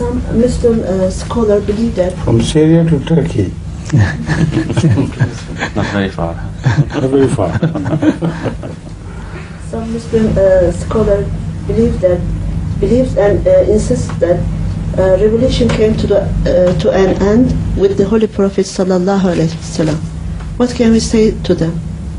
Some Muslim scholars believe that From Syria to Turkey. Not very far. Not very far. some Muslim scholars believes and insists that revelation came to an end with the Holy Prophet sallallahu alaihi wasallam. What can we say to them?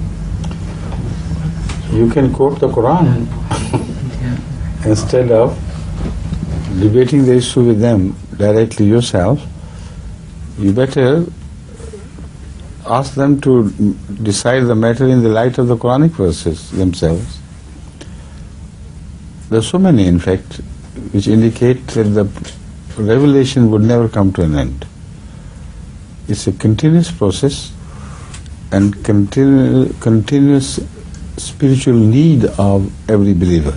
You can quote the Quran instead of debating the issue with them directly yourself. You better ask them to decide the matter in the light of the Quranic verses themselves. There are so many, in fact, which indicate that the revelation would never come to an end. It's a continuous process and continuous spiritual need of every believer.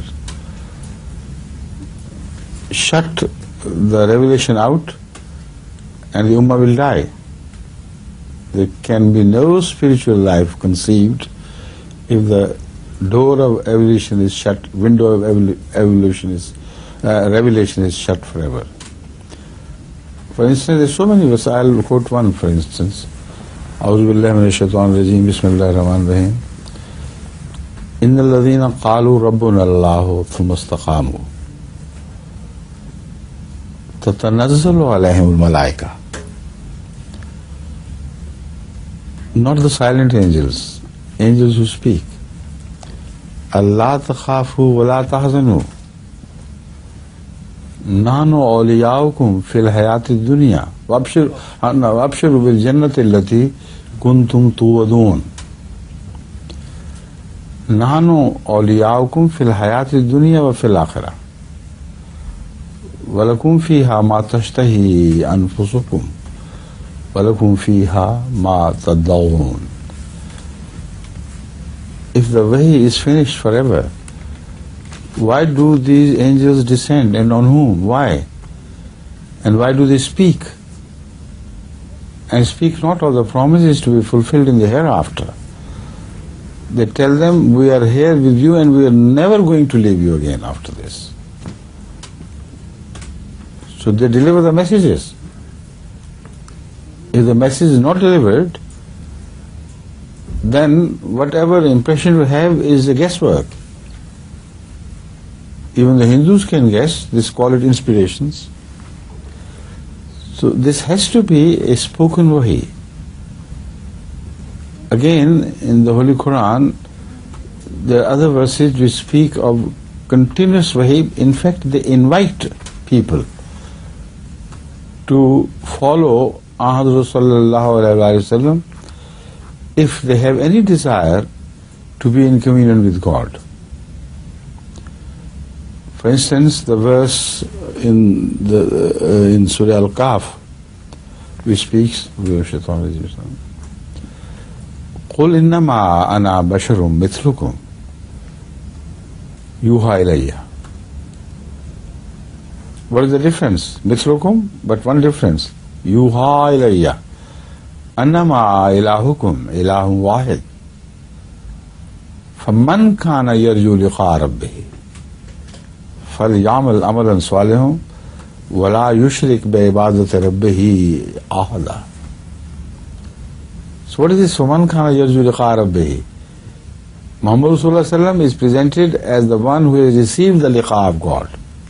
Shut the revelation out and the Ummah will die. There can be no spiritual life conceived if the door of evolution is shut, window of revelation is shut forever. For instance, there are so many verses. I'll quote one, for instance. A'udhu billahi minash shaitanir rajim, bismillahir rahmanir rahim. Innal ladhina qalu rabbuna Allahu thumma istaqamu tatanazzalu alayhimul malaika. Not the silent angels, angels who speak. Allah takhafu wa la tahzanu. Nahnu awliyaukum fil hayati dunya. Wabshiru bil jannati allati kuntum tuwadun. Nahnu awliyaukum fil hayati dunya wa fil akhirah. Walakum fiha ma tashtahi anfusukum. وَلَكُمْ فِيهَا مَا تَدَّعُونَ. If the way is finished forever, why do these angels descend, and on whom? Why? And why do they speak? And speak not of the promises to be fulfilled in the hereafter. They tell them, we are here with you and we are never going to leave you again after this. So they deliver the messages. If the message is not delivered, then whatever impression we have is a guesswork. Even the Hindus can guess, this call it inspirations. So this has to be a spoken wahi. Again, in the Holy Quran, there are other verses which speak of continuous wahi. In fact, they invite people to follow Ahmad sallallahu alayhi wa sallam if they have any desire to be in communion with God. For instance, the verse in Surah Al-Kahf which speaks, قُلْ إِنَّمَا أَنَا بَشَرٌ مِثْلُكُمْ يُوحَى إِلَيَّ. What is the difference? Mithlukum, but one difference. Yuha ilayya annama ilahukum ilahun wahid faman kana yarju liqa rabbih falyamal amalan salihan wa la yushrik bi ibadati rabbih ahada. So what is this faman kana yarju liqa rabbih? Muhammad Rasulullah sallallahu alaihi wasallam is presented as the one who has received the liqa of God.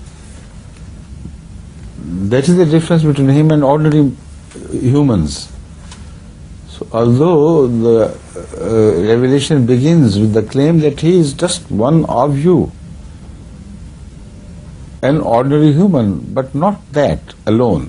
That is the difference between him and ordinary humans. So although the revelation begins with the claim that he is just one of you, an ordinary human, but not that alone.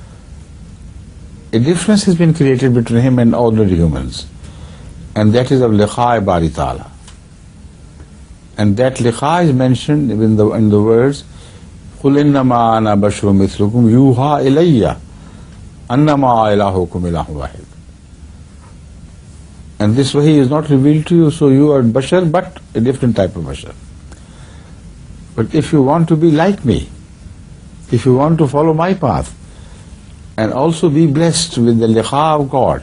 A difference has been created between him and ordinary humans, and that is of liqa bari ta'ala. And that liqa is mentioned in the words قُلْ إِنَّمَا أَنَا بَشْرٌ مِثْلُكُمْ يُوحَى إِلَيَّ أَنَّمَا إِلَهُكُمْ إِلَهٌ وَاحِدٌ. And this wahi is not revealed to you, so you are bashar, but a different type of bashar. But if you want to be like me, if you want to follow my path, and also be blessed with the liqa of God,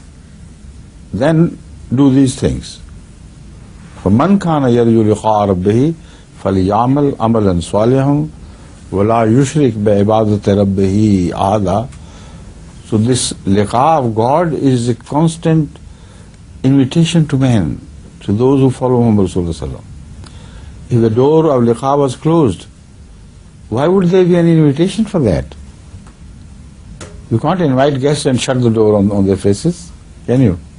then do these things. فَمَنْ كَانَ يَرْجُو لِقَاءَ رَبِّهِ فَلْيَعْمَلْ عَمَلًا صَالِحًا وَلَا يُشْرِكْ بِعِبَادَةِ رَبِّهِ أَحَدًا. So this liqa of God is a constant invitation to men, to those who follow Muhammad Sallallahu Alaihi Wasallam. If the door of liqa was closed, why would there be any invitation for that? You can't invite guests and shut the door on their faces, can you?